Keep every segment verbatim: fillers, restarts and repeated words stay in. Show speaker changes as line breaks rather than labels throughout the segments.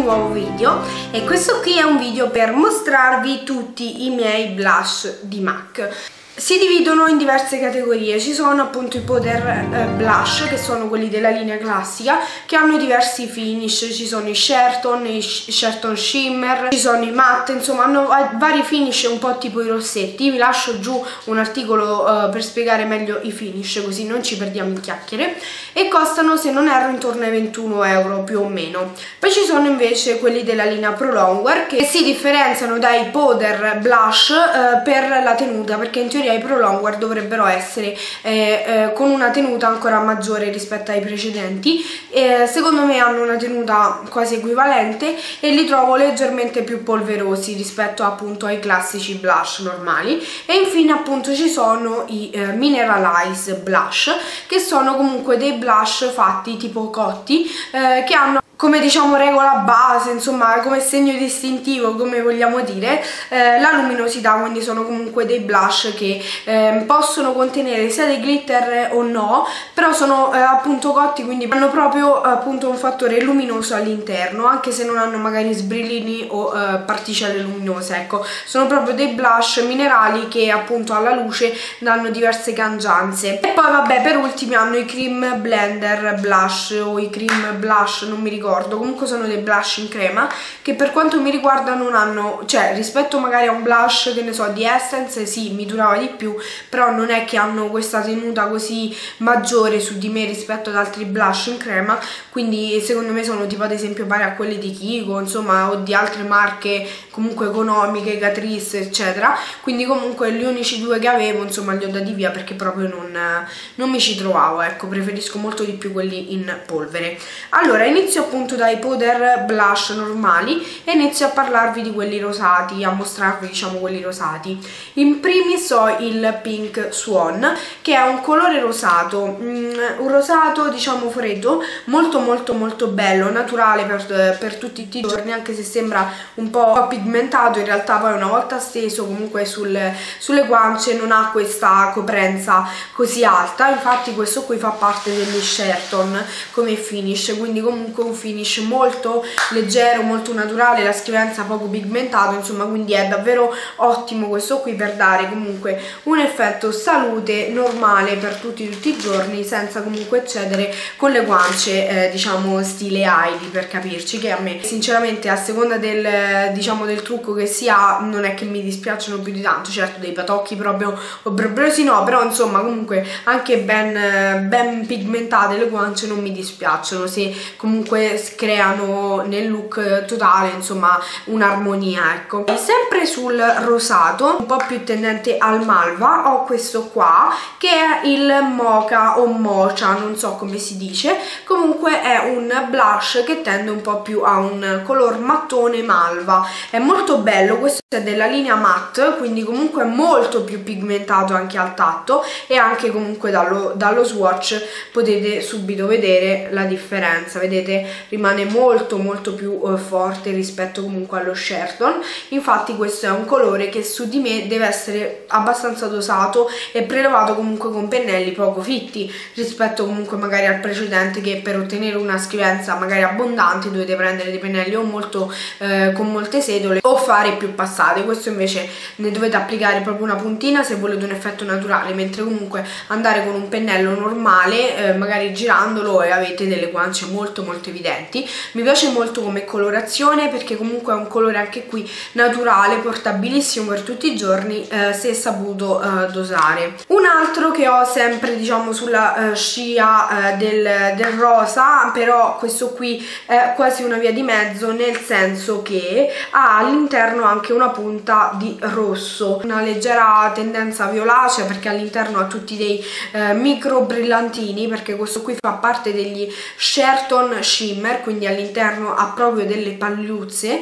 nuovo video e questo qui è un video per mostrarvi tutti i miei blush di MAC. Si dividono in diverse categorie, ci sono appunto i powder eh, blush, che sono quelli della linea classica, che hanno diversi finish, ci sono i Sheraton, i Sheraton Shimmer, ci sono i matte, insomma hanno vari finish un po' tipo i rossetti. Vi lascio giù un articolo eh, per spiegare meglio i finish, così non ci perdiamo in chiacchiere, e costano, se non erro, intorno ai ventuno euro più o meno. Poi ci sono invece quelli della linea Pro Longwear, che si differenziano dai powder blush eh, per la tenuta, perché in teoria i Pro Longwear dovrebbero essere eh, eh, con una tenuta ancora maggiore rispetto ai precedenti. Eh, secondo me hanno una tenuta quasi equivalente e li trovo leggermente più polverosi rispetto appunto ai classici blush normali. E infine appunto ci sono i eh, Mineralize Blush, che sono comunque dei blush fatti tipo cotti, eh, che hanno come diciamo regola base, insomma come segno distintivo, come vogliamo dire, eh, la luminosità. Quindi sono comunque dei blush che eh, possono contenere sia dei glitter o no, però sono eh, appunto cotti, quindi hanno proprio appunto un fattore luminoso all'interno, anche se non hanno magari sbrillini o eh, particelle luminose. Ecco, sono proprio dei blush minerali che appunto alla luce danno diverse cangianze. E poi vabbè, per ultimi hanno i Cream Blender Blush o i Cream Blush, non mi ricordo. Comunque sono dei blush in crema che per quanto mi riguarda non hanno, cioè rispetto magari a un blush che ne so di Essence, sì, mi durava di più, però non è che hanno questa tenuta così maggiore su di me rispetto ad altri blush in crema. Quindi secondo me sono tipo ad esempio pari a quelli di Kiko, insomma, o di altre marche comunque economiche, Catrice eccetera. Quindi comunque gli unici due che avevo insomma li ho dati via perché proprio non, non mi ci trovavo. Ecco, preferisco molto di più quelli in polvere. Allora inizio appunto dai powder blush normali e inizio a parlarvi di quelli rosati, a mostrarvi diciamo quelli rosati. In primis ho il Pink Swan, che è un colore rosato, mm, un rosato diciamo freddo, molto molto molto bello, naturale per, per tutti i giorni, anche se sembra un po' pigmentato. In realtà poi una volta steso comunque sul, sulle guance non ha questa coprenza così alta. Infatti questo qui fa parte degli Sheraton come finish, quindi comunque un finish molto leggero, molto naturale, la scrivenza poco pigmentato, insomma, quindi è davvero ottimo questo qui per dare comunque un effetto salute normale per tutti tutti i giorni, senza comunque eccedere con le guance eh, diciamo stile Heidi, per capirci, che a me sinceramente a seconda del diciamo del trucco che si ha non è che mi dispiacciono più di tanto. Certo, dei patocchi proprio obbrobriosi no, però insomma comunque anche ben, ben pigmentate le guance non mi dispiacciono, se comunque creano nel look totale insomma un'armonia. Ecco, e sempre sul rosato un po' più tendente al malva ho questo qua, che è il Mocha o Mocha, non so come si dice. Comunque è un blush che tende un po' più a un color mattone malva, è molto bello. Questo è della linea matte, quindi comunque è molto più pigmentato anche al tatto, e anche comunque dallo, dallo swatch potete subito vedere la differenza. Vedete, rimane molto molto più uh, forte rispetto comunque allo Sheraton. Infatti questo è un colore che su di me deve essere abbastanza dosato e prelevato comunque con pennelli poco fitti rispetto comunque magari al precedente, che per ottenere una scrivenza magari abbondante dovete prendere dei pennelli o molto eh, con molte setole o fare più passate. Questo invece ne dovete applicare proprio una puntina se volete un effetto naturale, mentre comunque andare con un pennello normale eh, magari girandolo e avete delle guance molto molto evidenti. Mi piace molto come colorazione perché comunque è un colore anche qui naturale, portabilissimo per tutti i giorni eh, se saputo eh, dosare. Un altro che ho sempre diciamo sulla eh, scia eh, del, del rosa, però questo qui è quasi una via di mezzo, nel senso che ha all'interno anche una punta di rosso, una leggera tendenza violacea perché all'interno ha tutti dei eh, micro brillantini, perché questo qui fa parte degli Sheraton Shimmer, quindi all'interno ha proprio delle pagliuzze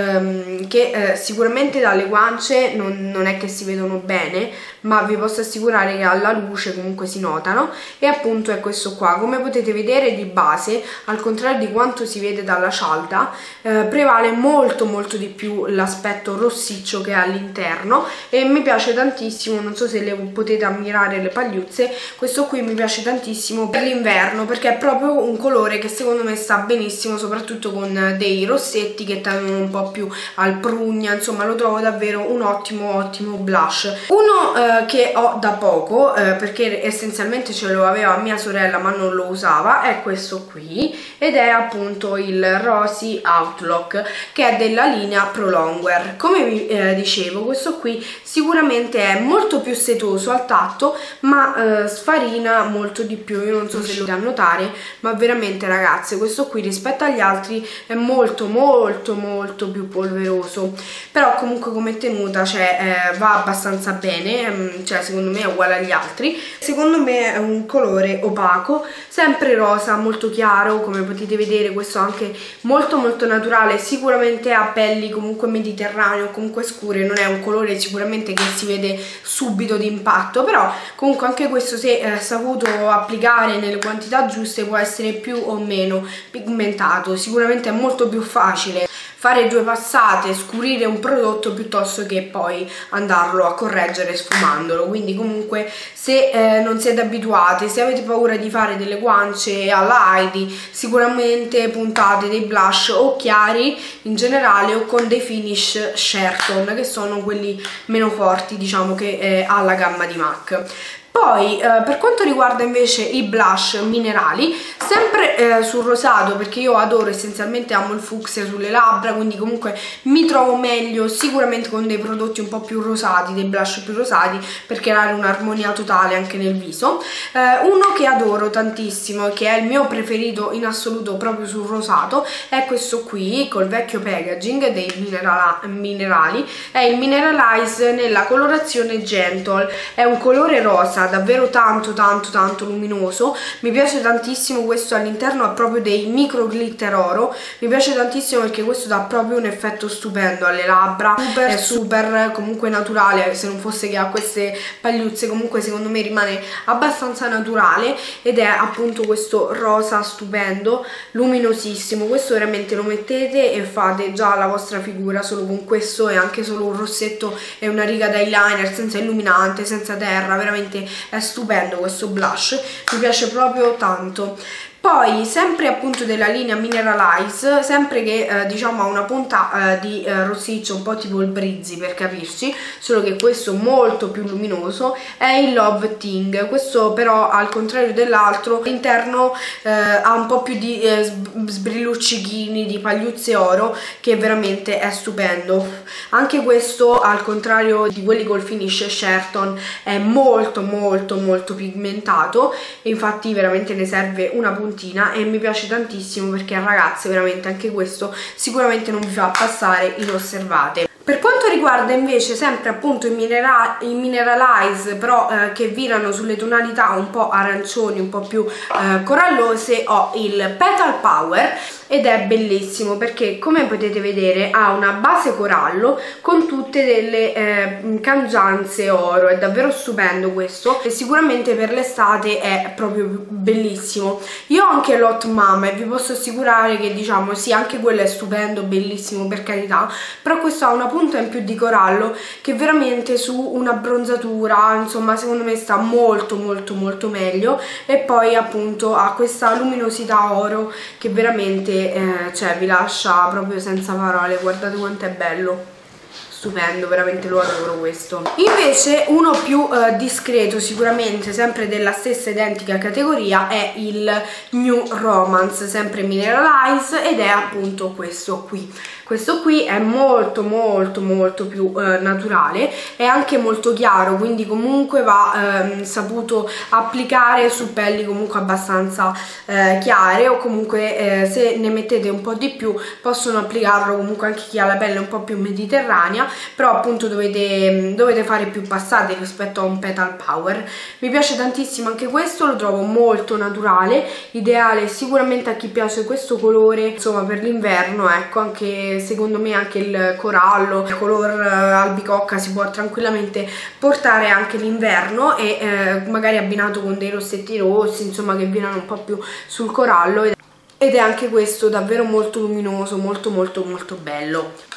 ehm, che eh, sicuramente dalle guance non, non è che si vedono bene, ma vi posso assicurare che alla luce comunque si notano. E appunto è questo qua, come potete vedere di base, al contrario di quanto si vede dalla cialda, eh, prevale molto molto di più l'aspetto rossiccio che è all'interno, e mi piace tantissimo. Non so se le potete ammirare le pagliuzze, questo qui mi piace tantissimo per l'inverno perché è proprio un colore che secondo me sta sta benissimo, soprattutto con dei rossetti che tendono un po' più al prugna, insomma lo trovo davvero un ottimo ottimo blush. Uno eh, che ho da poco, eh, perché essenzialmente ce lo aveva mia sorella ma non lo usava, è questo qui, ed è appunto il Rosy Outlook, che è della linea Prolongwear. Come vi eh, dicevo, questo qui sicuramente è molto più setoso al tatto, ma eh, sfarina molto di più. Io non so se lo da notare, ma veramente ragazze, questo qui rispetto agli altri è molto molto molto più polveroso, però comunque come tenuta, cioè, eh, va abbastanza bene, cioè secondo me è uguale agli altri. Secondo me è un colore opaco, sempre rosa, molto chiaro, come potete vedere. Questo anche molto molto naturale, sicuramente a pelli comunque mediterraneo, comunque scure, non è un colore sicuramente che si vede subito d'impatto, però comunque anche questo, se eh, saputo applicare nelle quantità giuste, può essere più o meno pigmentato. Sicuramente è molto più facile fare due passate, scurire un prodotto piuttosto che poi andarlo a correggere sfumandolo. Quindi comunque se eh, non siete abituati, se avete paura di fare delle guance alla Heidi, sicuramente puntate dei blush o chiari in generale o con dei finish Sheraton, che sono quelli meno forti, diciamo, che eh, ha la gamma di MAC. Poi eh, per quanto riguarda invece i blush minerali, sempre eh, sul rosato, perché io adoro, essenzialmente amo il fucsia sulle labbra, quindi comunque mi trovo meglio sicuramente con dei prodotti un po' più rosati, dei blush più rosati, per creare un'armonia totale anche nel viso. Eh, uno che adoro tantissimo, che è il mio preferito in assoluto proprio sul rosato, è questo qui, col vecchio packaging dei minerala minerali, è il Mineralize nella colorazione Gentle. È un colore rosa davvero tanto tanto tanto luminoso, mi piace tantissimo questo. All'interno ha proprio dei micro glitter oro, mi piace tantissimo perché questo dà proprio un effetto stupendo alle labbra, super, è super comunque naturale, se non fosse che ha queste pagliuzze comunque secondo me rimane abbastanza naturale, ed è appunto questo rosa stupendo, luminosissimo. Questo veramente lo mettete e fate già la vostra figura solo con questo, e anche solo un rossetto e una riga d'eyeliner senza illuminante, senza terra, veramente è stupendo questo blush, mi piace proprio tanto. Poi sempre appunto della linea Mineralize, sempre che eh, diciamo ha una punta eh, di eh, rossiccio un po' tipo il Brizzy, per capirci, solo che questo molto più luminoso, è il Love Ting. Questo però al contrario dell'altro all'interno eh, ha un po' più di eh, sbrilluccichini, di pagliuzze oro, che veramente è stupendo. Anche questo al contrario di quelli col finish Sheraton è molto molto molto pigmentato, e infatti veramente ne serve una punta, e mi piace tantissimo perché ragazze veramente anche questo sicuramente non vi fa passare inosservate. Per quanto riguarda invece sempre appunto i, minera i Mineralize, però eh, che virano sulle tonalità un po' arancioni, un po' più eh, corallose, ho il Petal Power, ed è bellissimo perché come potete vedere ha una base corallo con tutte delle eh, cangianze oro. È davvero stupendo questo, e sicuramente per l'estate è proprio bellissimo. Io ho anche l'Hot Mama e vi posso assicurare che diciamo sì, anche quello è stupendo, bellissimo, per carità, però questo ha una punta in più di corallo che veramente su una bronzatura, insomma, secondo me sta molto molto molto meglio, e poi appunto ha questa luminosità oro che veramente eh, cioè vi lascia proprio senza parole. Guardate quanto è bello, stupendo, veramente lo adoro questo. Invece uno più eh, discreto, sicuramente sempre della stessa identica categoria, è il New Romance, sempre Mineralize, ed è appunto questo qui. Questo qui è molto molto molto più eh, naturale, è anche molto chiaro, quindi comunque va ehm, saputo applicare su pelli comunque abbastanza eh, chiare, o comunque eh, se ne mettete un po' di più possono applicarlo comunque anche chi ha la pelle un po' più mediterranea, però appunto dovete, dovete fare più passate rispetto a un Petal Power. Mi piace tantissimo anche questo, lo trovo molto naturale, ideale sicuramente a chi piace questo colore, insomma, per l'inverno, ecco. Anche secondo me anche il corallo, il color albicocca si può tranquillamente portare anche l'inverno, e eh, magari abbinato con dei rossetti rossi, insomma, che virano un po' più sul corallo, ed è anche questo davvero molto luminoso, molto molto molto bello.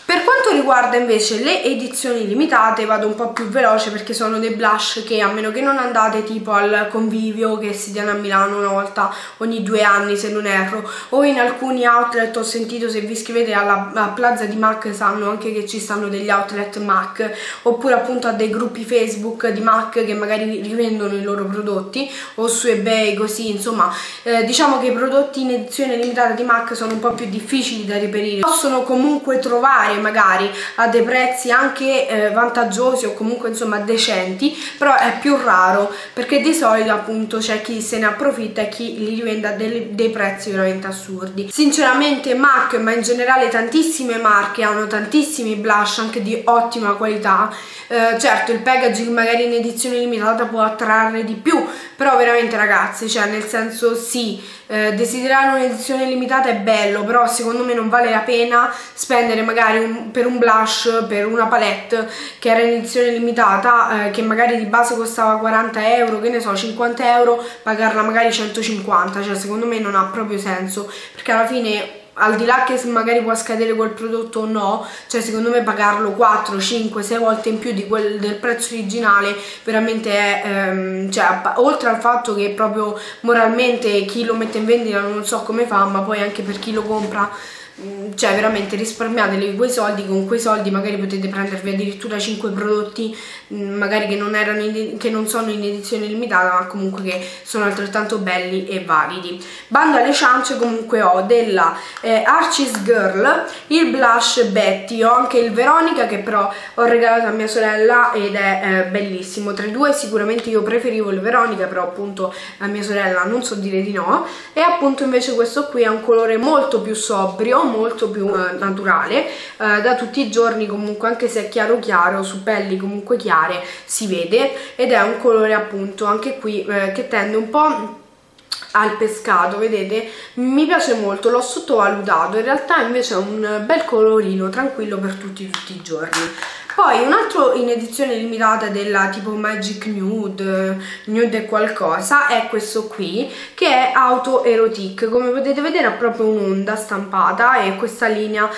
Per quanto riguarda invece le edizioni limitate vado un po' più veloce perché sono dei blush che, a meno che non andate tipo al Convivio che si tiene a Milano una volta ogni due anni se non erro, o in alcuni outlet ho sentito, se vi iscrivete alla, alla Plaza di MAC sanno anche che ci stanno degli outlet MAC, oppure appunto a dei gruppi Facebook di MAC che magari rivendono i loro prodotti, o su eBay, così insomma. Eh, diciamo che i prodotti in edizione limitata di MAC sono un po' più difficili da reperire, possono comunque trovare magari a dei prezzi anche eh, vantaggiosi o comunque insomma decenti, però è più raro perché di solito appunto c'è chi se ne approfitta e chi li rivende a dei, dei prezzi veramente assurdi. Sinceramente MAC, ma in generale tantissime marche, hanno tantissimi blush anche di ottima qualità. Eh, certo il packaging magari in edizione limitata può attrarre di più, però veramente ragazzi, cioè nel senso sì, eh, desiderare un'edizione limitata è bello, però secondo me non vale la pena spendere magari un, per un blush, per una palette che era in edizione limitata, eh, che magari di base costava quaranta euro, che ne so, cinquanta euro, pagarla magari centocinquanta, cioè secondo me non ha proprio senso, perché alla fine, al di là che magari può scadere quel prodotto o no, cioè secondo me pagarlo quattro, cinque, sei volte in più di quel del prezzo originale veramente è, ehm, cioè oltre al fatto che proprio moralmente chi lo mette in vendita non so come fa, ma poi anche per chi lo compra, cioè veramente risparmiateli quei soldi, con quei soldi magari potete prendervi addirittura cinque prodotti magari che non, erano in, che non sono in edizione limitata, ma comunque che sono altrettanto belli e validi. Bando alle ciance, comunque ho della eh, Archie's Girl, il blush Betty, ho anche il Veronica che però ho regalato a mia sorella ed è eh, bellissimo. Tra i due sicuramente io preferivo il Veronica, però appunto a mia sorella non so dire di no. E appunto invece questo qui è un colore molto più sobrio, molto più eh, naturale, eh, da tutti i giorni comunque, anche se è chiaro chiaro, su pelli comunque chiare si vede, ed è un colore appunto anche qui eh, che tende un po' al pescato, vedete? Mi piace molto, l'ho sottovalutato, in realtà invece è un bel colorino tranquillo per tutti, tutti i giorni. Poi un altro in edizione limitata della tipo Magic Nude, Nude e qualcosa, è questo qui che è Auto Erotic. Come potete vedere ha proprio un'onda stampata e questa linea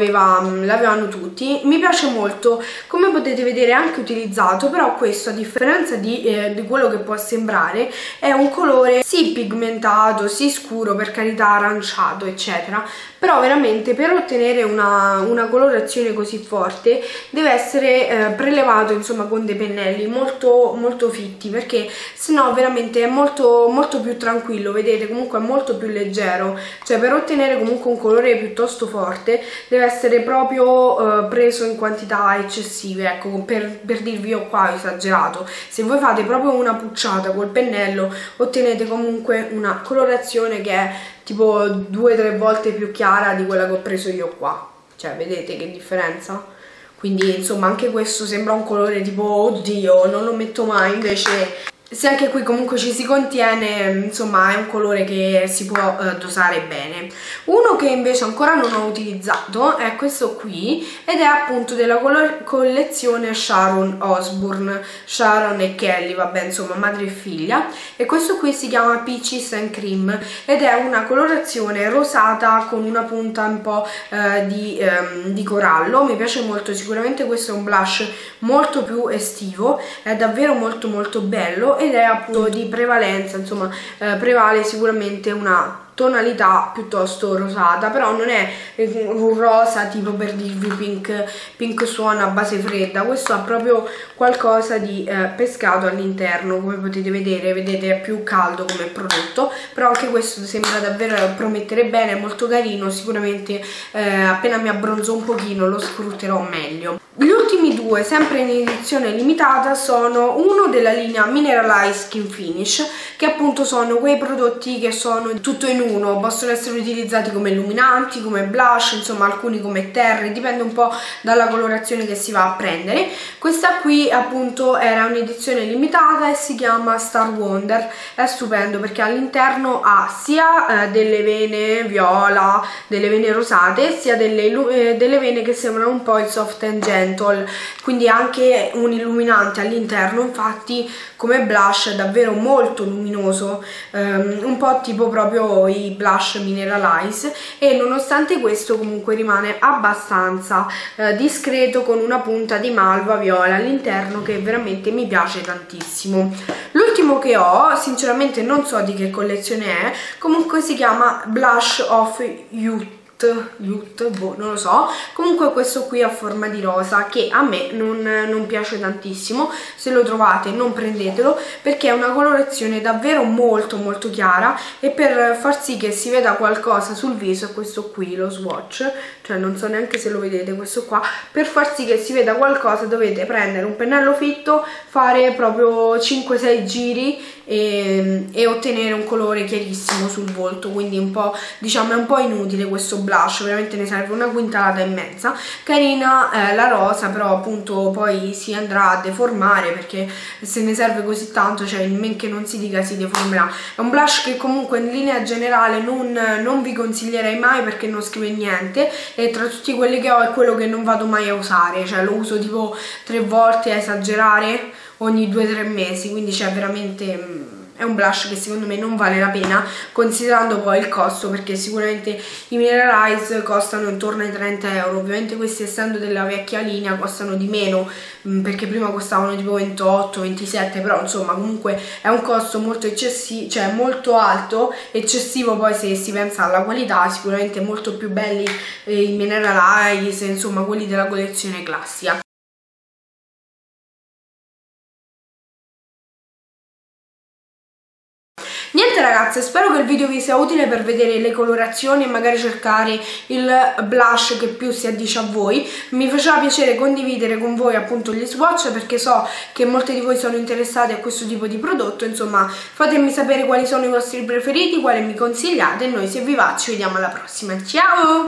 l'avevano tutti. Mi piace molto, come potete vedere è anche utilizzato, però questo a differenza di, eh, di quello che può sembrare è un colore sì pigmentato, sì scuro, per carità, aranciato eccetera, però veramente per ottenere una, una colorazione così forte deve essere essere eh, prelevato insomma con dei pennelli molto molto fitti, perché sennò veramente è molto molto più tranquillo, vedete, comunque è molto più leggero, cioè per ottenere comunque un colore piuttosto forte deve essere proprio eh, preso in quantità eccessive, ecco, per, per dirvi io qua ho esagerato. Se voi fate proprio una pucciata col pennello ottenete comunque una colorazione che è tipo due tre volte più chiara di quella che ho preso io qua, cioè vedete che differenza? Quindi insomma anche questo sembra un colore tipo oddio non lo metto mai, invece se anche qui comunque ci si contiene, insomma è un colore che si può eh, dosare bene. Uno che invece ancora non ho utilizzato è questo qui, ed è appunto della collezione Sharon Osbourne, Sharon e Kelly, vabbè insomma madre e figlia, e questo qui si chiama Peaches and Cream ed è una colorazione rosata con una punta un po' eh, di, ehm, di corallo. Mi piace molto, sicuramente questo è un blush molto più estivo, è davvero molto molto bello ed è appunto di prevalenza, insomma eh, prevale sicuramente una tonalità piuttosto rosata, però non è un rosa tipo per dirvi pink, pink Swan a base fredda. Questo ha proprio qualcosa di eh, pescato all'interno, come potete vedere, vedete è più caldo come prodotto, però anche questo sembra davvero promettere bene, è molto carino, sicuramente eh, appena mi abbronzo un pochino lo sfrutterò meglio. Gli ultimi due, sempre in edizione limitata, sono uno della linea Mineralize Skin Finish, che appunto sono quei prodotti che sono tutto in uno, possono essere utilizzati come illuminanti, come blush, insomma alcuni come terre, dipende un po' dalla colorazione che si va a prendere. Questa qui appunto era un'edizione limitata e si chiama Star Wonder, è stupendo perché all'interno ha sia eh, delle vene viola, delle vene rosate, sia delle, eh, delle vene che sembrano un po' il Soft and Gentle, quindi anche un illuminante all'interno. Infatti come blush è davvero molto luminoso, um, un po' tipo proprio i blush Mineralize, e nonostante questo comunque rimane abbastanza eh, discreto, con una punta di malva viola all'interno che veramente mi piace tantissimo. L'ultimo che ho, sinceramente non so di che collezione è, comunque si chiama Blush of Youth. Youth, boh, non lo so. Comunque questo qui a forma di rosa, che a me non, non piace tantissimo. Se lo trovate non prendetelo, perché è una colorazione davvero molto molto chiara, e per far sì che si veda qualcosa sul viso, questo qui, lo swatch, cioè non so neanche se lo vedete, questo qua, per far sì che si veda qualcosa dovete prendere un pennello fitto, fare proprio cinque sei giri e, e ottenere un colore chiarissimo sul volto. Quindi un po', diciamo, è un po' inutile questo blush, veramente ne serve una quintalata e mezza. Carina eh, la rosa, però appunto poi si andrà a deformare, perché se ne serve così tanto, cioè in men che non si dica si deformerà. È un blush che comunque in linea generale non, non vi consiglierei mai, perché non scrive niente, e tra tutti quelli che ho è quello che non vado mai a usare, cioè lo uso tipo tre volte a esagerare ogni due tre mesi, quindi c'è veramente... è un blush che secondo me non vale la pena, considerando poi il costo, perché sicuramente i Mineralize costano intorno ai trenta euro. Ovviamente questi, essendo della vecchia linea, costano di meno, perché prima costavano tipo ventotto ventisette, però insomma comunque è un costo molto eccessivo, cioè molto alto, eccessivo poi se si pensa alla qualità. Sicuramente molto più belli eh, i Mineralize, insomma quelli della collezione classica. Niente ragazze, spero che il video vi sia utile per vedere le colorazioni e magari cercare il blush che più si addice a voi. Mi faceva piacere condividere con voi appunto gli swatch, perché so che molti di voi sono interessati a questo tipo di prodotto. Insomma, fatemi sapere quali sono i vostri preferiti, quali mi consigliate, e noi se vi va ci vediamo alla prossima. Ciao!